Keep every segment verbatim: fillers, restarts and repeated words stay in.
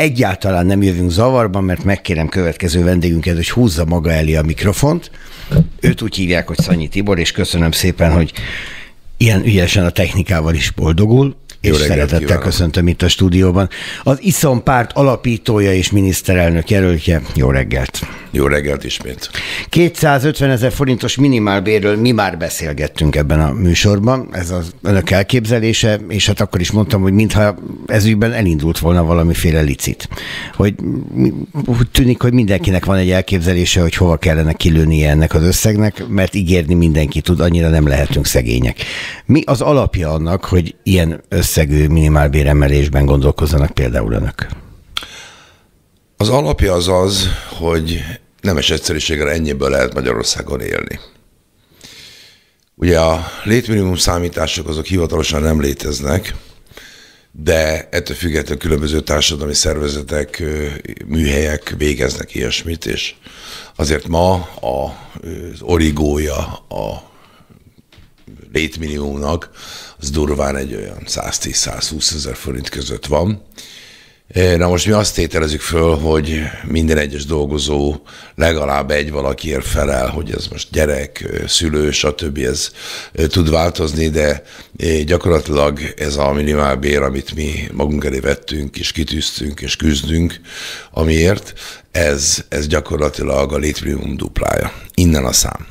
egyáltalán nem jövünk zavarban, mert megkérem következő vendégünket, hogy húzza maga elé a mikrofont. Őt úgy hívják, hogy Szanyi Tibor, és köszönöm szépen, hogy ilyen ügyesen a technikával is boldogul. És szeretettel kívánok. Köszöntöm itt a stúdióban. Az iszom párt alapítója és miniszterelnök jelöltje. Jó reggelt! Jó reggelt ismét! kétszázötven ezer forintos minimálbérről mi már beszélgettünk ebben a műsorban. Ez az önök elképzelése, és hát akkor is mondtam, hogy mintha ezügyben elindult volna valamiféle licit. Hogy úgy tűnik, hogy mindenkinek van egy elképzelése, hogy hova kellene kilőnie ennek az összegnek, mert ígérni mindenki tud, annyira nem lehetünk szegények. Mi az alapja annak, hogy ilyen összegű minimálbéremelésben gondolkozzanak például önök? Az alapja az az, hogy nemes egyszerűséggel ennyiből lehet Magyarországon élni. Ugye a létminimum számítások azok hivatalosan nem léteznek, de ettől függetlenül különböző társadalmi szervezetek, műhelyek végeznek ilyesmit, és azért ma az origója a létminimumnak az durván egy olyan száztíz-százhúsz ezer forint között van. Na most mi azt tételezzük föl, hogy minden egyes dolgozó legalább egy valakiért felel, hogy ez most gyerek, szülő, stb. Ez tud változni, de gyakorlatilag ez a minimálbér, amit mi magunk elé vettünk, és kitűztünk, és küzdünk, amiért, ez, ez gyakorlatilag a létminimum duplája. Innen a szám.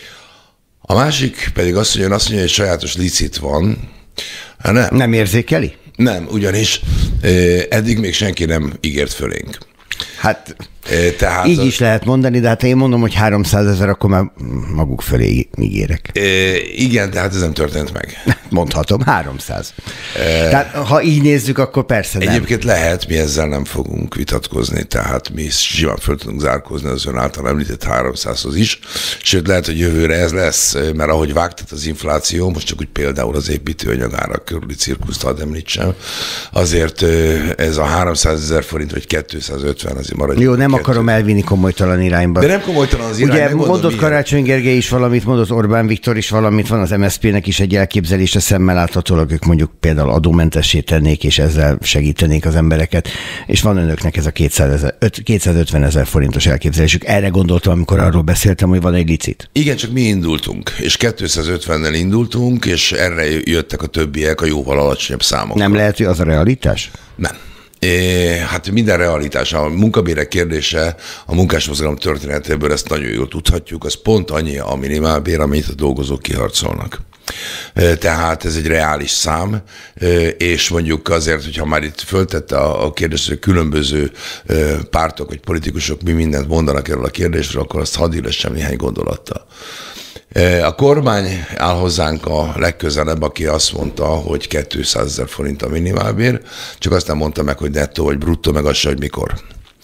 A másik pedig azt mondja, azt mondja, hogy sajátos licit van. Hát nem. Nem érzékeli? Nem, ugyanis eddig még senki nem ígért fölénk. Hát Tehát így is lehet mondani, de hát én mondom, hogy háromszázezer, akkor már maguk fölé ígérek. Igen, tehát ez nem történt meg. Mondhatom, háromszáz. E... Tehát ha így nézzük, akkor persze nem. Egyébként lehet, mi ezzel nem fogunk vitatkozni, tehát mi simán föl tudunk zárkózni az ön által említett háromszázhoz is, sőt lehet, hogy jövőre ez lesz, mert ahogy vágtat az infláció, most csak úgy például az építőanyagárak körüli cirkuszt hadd említsem, azért ez a háromszázezer forint, vagy kétszázötven azért maradjon. Jó, nem kettő. Akarom elvinni komolytalan irányba. De nem komolytalan az irány. Ugye mondott Karácsony Gergely is valamit, mondott Orbán Viktor is valamit, van az em es zé pének is egy elképzelése, szemmel láthatólag ők mondjuk például adómentessé tennék, és ezzel segítenék az embereket, és van önöknek ez a kétszázötven ezer forintos elképzelésük. Erre gondoltam, amikor arról beszéltem, hogy van egy licit. Igen, csak mi indultunk, és kétszázötvennel indultunk, és erre jöttek a többiek a jóval alacsonyabb számok. Nem lehet, hogy az a realitás? Nem. É, hát minden realitás, a munkabérek kérdése, a munkásmozgalom történetéből ezt nagyon jól tudhatjuk, az pont annyi a minimálbér, amit a dolgozók kiharcolnak. Tehát ez egy reális szám, és mondjuk azért, hogyha már itt föltette a kérdést, hogy különböző pártok vagy politikusok mi mindent mondanak erről a kérdésről, akkor azt hadd illessem néhány gondolattal. A kormány áll hozzánk a legközelebb, aki azt mondta, hogy kétszázezer forint a minimálbér, csak azt nem mondta meg, hogy nettó vagy bruttó, meg az se, hogy mikor.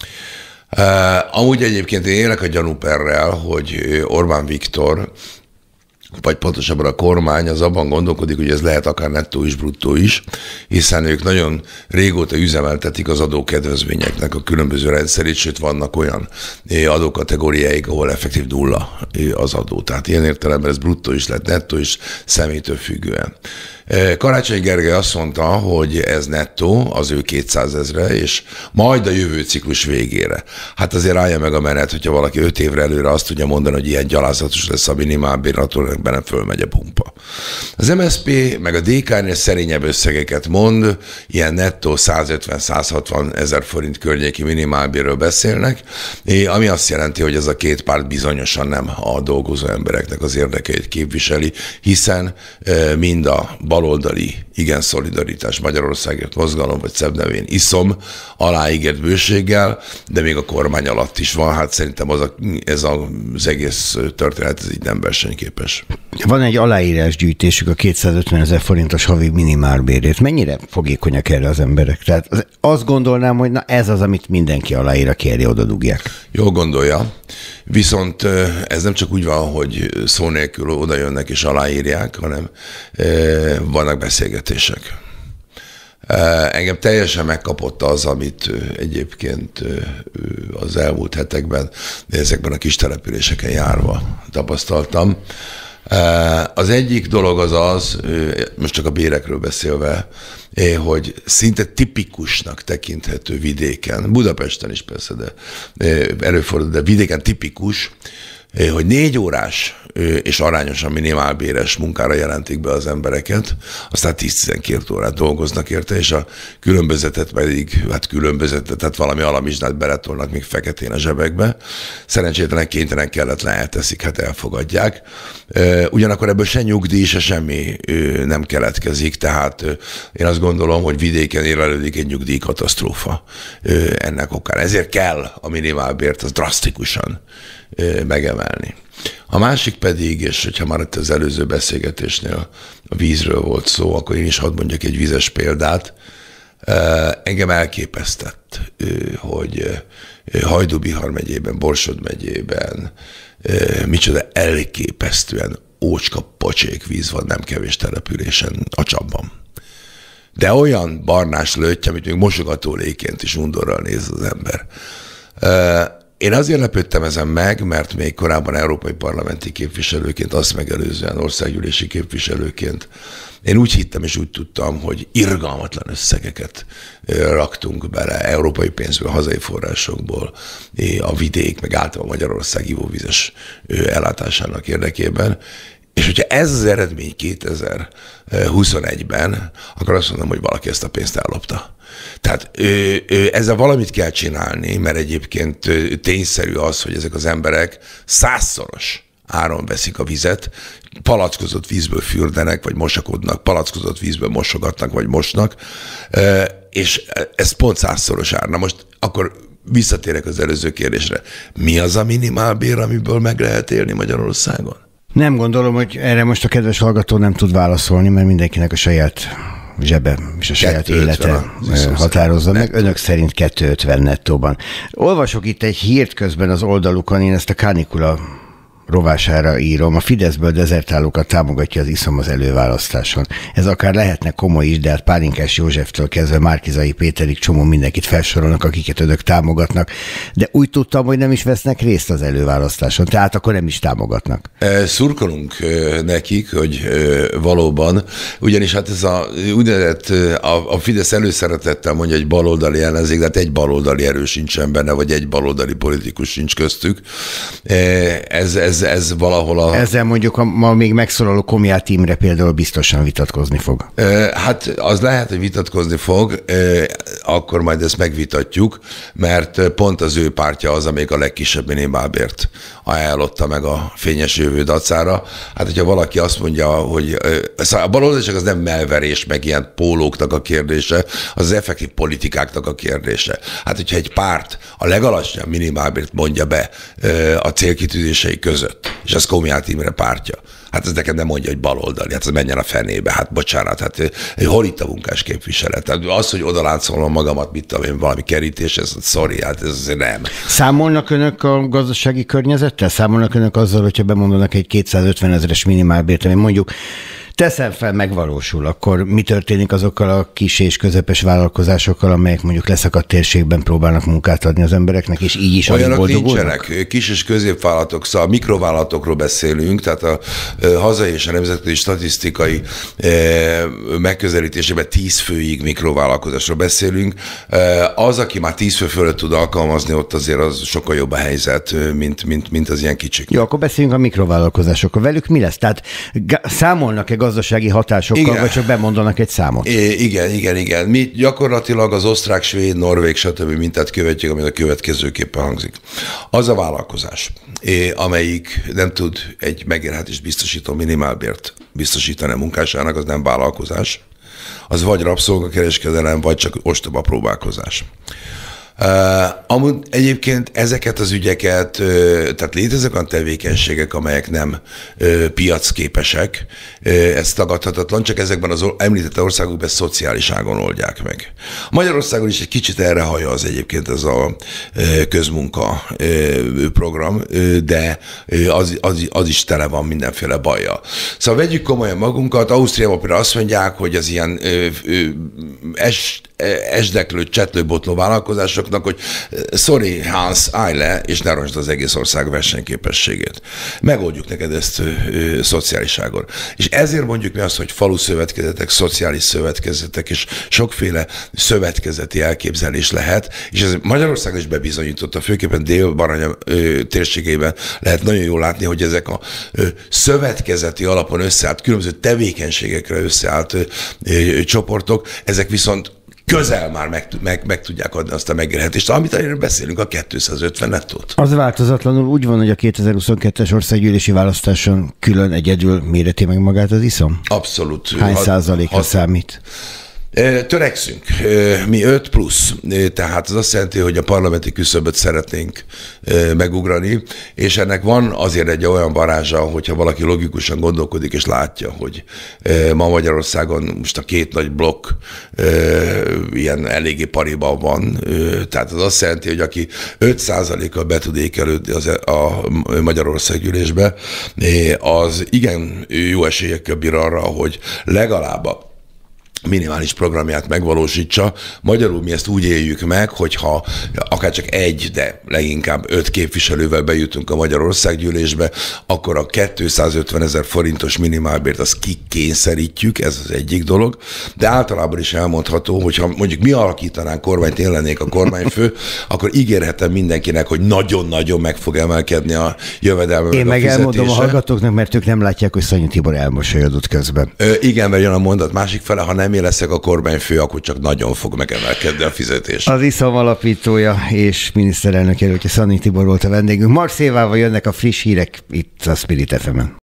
Amúgy egyébként én élek a gyanúperrel, hogy Orbán Viktor, vagy pontosabban a kormány az abban gondolkodik, hogy ez lehet akár nettó is, bruttó is, hiszen ők nagyon régóta üzemeltetik az adókedvezményeknek a különböző rendszerét, sőt vannak olyan adókategóriáik, ahol effektív nulla az adó. Tehát ilyen értelemben ez bruttó is lehet, nettó is, személytől függően. Karácsony Gergely azt mondta, hogy ez nettó az ő kétszázezre, és majd a jövő ciklus végére. Hát azért állja meg a menet, hogyha valaki öt évre előre azt tudja mondani, hogy ilyen gyalázatos lesz a minimálbér, attól benne fölmegy a pumpa. Az em es zé pé meg a dé ká-nél szerényebb összegeket mond, ilyen nettó százötven-százhatvan ezer forint környéki minimálbérről beszélnek, ami azt jelenti, hogy ez a két párt bizonyosan nem a dolgozó embereknek az érdekeit képviseli, hiszen mind a baloldali igen szolidaritás Magyarországért mozgalom, vagy szebb nevén iszom, aláígért bőséggel, de még a kormány alatt is van. Hát szerintem az a, ez az egész történet ez így nem versenyképes. Van egy aláírásgyűjtésük a kétszázötven ezer forintos havi minimálbérét. Mennyire fogékonyak erre az emberek? Tehát azt gondolnám, hogy na ez az, amit mindenki aláír, aki erre oda dugják. Jól gondolja. Viszont ez nem csak úgy van, hogy szó nélkül oda jönnek és aláírják, hanem vannak beszélgetések. Engem teljesen megkapott az, amit egyébként az elmúlt hetekben ezekben a kis településeken járva tapasztaltam. Az egyik dolog az az, most csak a bérekről beszélve, hogy szinte tipikusnak tekinthető vidéken, Budapesten is persze, de előfordul, de vidéken tipikus, hogy négy órás és arányosan minimálbéres munkára jelentik be az embereket, aztán tíz-tizenkét órát dolgoznak érte, és a különbözetet pedig, hát különbözetet, tehát valami alamizsnát beletolnak még feketén a zsebekbe. Szerencsétlenek kénytelen kellett le elteszik, hát elfogadják. Ugyanakkor ebből se nyugdíj, se semmi nem keletkezik, tehát én azt gondolom, hogy vidéken érlelődik egy nyugdíjkatasztrófa ennek okán. Ezért kell a minimálbért az drasztikusan megemelni. A másik pedig, és hogyha már itt az előző beszélgetésnél a vízről volt szó, akkor én is hadd mondjak egy vizes példát. Engem elképesztett, hogy Hajdú-Bihar megyében, Borsod megyében micsoda elképesztően ócska pocsék víz van nem kevés településen a Csabban. De olyan barnás lötty, amit még mosogatóléként is undorral néz az ember. Én azért lepődtem ezen meg, mert még korábban európai parlamenti képviselőként, azt megelőzően országgyűlési képviselőként én úgy hittem és úgy tudtam, hogy irgalmatlan összegeket raktunk bele európai pénzből, hazai forrásokból a vidék, meg általában Magyarország ivóvizes ellátásának érdekében. És hogyha ez az eredmény kétezer-huszonegyben, akkor azt mondom, hogy valaki ezt a pénzt ellopta. Tehát ö, ö, ezzel valamit kell csinálni, mert egyébként ö, tényszerű az, hogy ezek az emberek százszoros áron veszik a vizet, palackozott vízből fürdenek, vagy mosakodnak, palackozott vízből mosogatnak, vagy mosnak, ö, és ez pont százszoros ár. Na most akkor visszatérek az előző kérdésre. Mi az a minimálbér, amiből meg lehet élni Magyarországon? Nem gondolom, hogy erre most a kedves hallgató nem tud válaszolni, mert mindenkinek a saját zsebe és a saját élete határozza meg. Önök szerint kettőszázötven nettóban. Olvasok itt egy hírt közben az oldalukon, én ezt a kánikula rovására írom. A Fideszből dezertálókat támogatja az iszom az előválasztáson. Ez akár lehetne komoly is, de hát Pálinkás Józseftől kezdve Márki-Zay Péterig csomó mindenkit felsorolnak, akiket önök támogatnak. De úgy tudtam, hogy nem is vesznek részt az előválasztáson, tehát akkor nem is támogatnak. Szurkolunk nekik, hogy valóban, ugyanis hát ez a úgynevezett a, a Fidesz előszeretettel mondja, egy baloldali ellenzék, de hát egy baloldali erő sincsen benne, vagy egy baloldali politikus sincs köztük. Ez, ez Ez valahol a... Ezzel mondjuk a ma még megszólaló Komját Imre például biztosan vitatkozni fog. Hát az lehet, hogy vitatkozni fog, akkor majd ezt megvitatjuk, mert pont az ő pártja az, amelyik a legkisebb minimálbért ajánlotta meg a fényes jövő dacára. Hát, hogyha valaki azt mondja, hogy a baloldaliság az nem melverés, meg ilyen pólóknak a kérdése, az az effektív politikáknak a kérdése. Hát, hogyha egy párt a legalacsonyabb minimálbért mondja be a célkitűzései között, és ez Komját Imre pártja. Hát ez neked nem mondja, hogy baloldali, hát ez menjen a fenébe, hát bocsánat, hát hol itt a munkás képviselet? Hát az, hogy odaláncolom magamat, mit tudom én, valami kerítés, ez sorry, hát ez nem. Számolnak önök a gazdasági környezettel? Számolnak önök azzal, hogyha bemondanak egy kétszázötven ezeres minimálbért, ami mondjuk teszem fel, megvalósul, akkor mi történik azokkal a kis és közepes vállalkozásokkal, amelyek mondjuk leszakadt térségben próbálnak munkát adni az embereknek, és így is olyanok boldogulnak? Nincsenek. Kis és középvállalatok, szóval a mikrovállalatokról beszélünk, tehát a hazai és a nemzetközi statisztikai megközelítésében tíz főig mikrovállalkozásról beszélünk. Az, aki már tíz fő fölött tud alkalmazni, ott azért az sokkal jobb a helyzet, mint, mint, mint az ilyen kicsik. Jó, akkor beszéljünk a mikrovállalkozásokról. Velük mi lesz? Tehát számolnak-e gazdasági hatásokkal, igen, vagy csak bemondanak egy számot? É, igen, igen, igen. Mi gyakorlatilag az osztrák, svéd, norvég, stb. Mintát követjük, amit a következőképpen hangzik. Az a vállalkozás, amelyik nem tud egy megélhetést biztosító minimálbért biztosítani a munkásának, az nem vállalkozás. Az vagy rabszolgakereskedelem, vagy csak ostoba próbálkozás. Uh, amúgy egyébként ezeket az ügyeket, uh, tehát léteznek olyan tevékenységek, amelyek nem uh, piacképesek, uh, ez tagadhatatlan, csak ezekben az említett országokban szociális ágon oldják meg. Magyarországon is egy kicsit erre hajaz egyébként ez a uh, közmunka uh, program, uh, de uh, az, az, az is tele van mindenféle bajjal. Szóval vegyük komolyan magunkat, Ausztriában például azt mondják, hogy az ilyen uh, uh, es, esdeklő, csetlőbotló vállalkozások politikusoknak, hogy sorry Hans, állj le, és ne roncd az egész ország versenyképességét. Megoldjuk neked ezt ö, ö, szociáliságon. És ezért mondjuk mi azt, hogy falu szövetkezetek, szociális szövetkezetek, és sokféle szövetkezeti elképzelés lehet, és ez Magyarországon is bebizonyította, főképpen Dél-Baranya térségében lehet nagyon jól látni, hogy ezek a ö, szövetkezeti alapon összeállt, különböző tevékenységekre összeállt ö, ö, csoportok, ezek viszont közel már meg, meg, meg tudják adni azt a megélhetést, amit erről beszélünk, a kétszázötven nettót. Az változatlanul úgy van, hogy a kétezer-huszonkettes országgyűlési választáson külön egyedül méreti meg magát az iszom? Abszolút. Hány százalékra hat... számít? Törekszünk. Mi öt plusz, tehát az azt jelenti, hogy a parlamenti küszöböt szeretnénk megugrani, és ennek van azért egy olyan varázsa, hogyha valaki logikusan gondolkodik, és látja, hogy ma Magyarországon most a két nagy blokk ilyen eléggé pariban van, tehát az azt jelenti, hogy aki öt százalékkal be tud ékelődni az a Magyarországgyűlésbe, az igen jó esélyekkel bír arra, hogy legalább a minimális programját megvalósítsa. Magyarul mi ezt úgy éljük meg, hogyha akár csak egy, de leginkább öt képviselővel bejutunk a Magyarországgyűlésbe, akkor a kétszázötven ezer forintos minimálbért azt kikényszerítjük, ez az egyik dolog, de általában is elmondható, hogyha mondjuk mi alakítanánk kormányt, én lennék a kormányfő, akkor ígérhetem mindenkinek, hogy nagyon-nagyon meg fog emelkedni a jövedelme. Én meg elmondom a hallgatóknak, mert ők nem látják, hogy Szanyi Tibor elmosolyodott közben. Ö, igen, mert jön a mondat másik fele, ha nem én leszek a kormányfő, akkor csak nagyon fog megemelkedni a fizetés. Az iszom alapítója és miniszterelnök jelöltje Szanyi Tibor volt a vendégünk. Marx Évával jönnek a friss hírek itt a Spirit ef emen.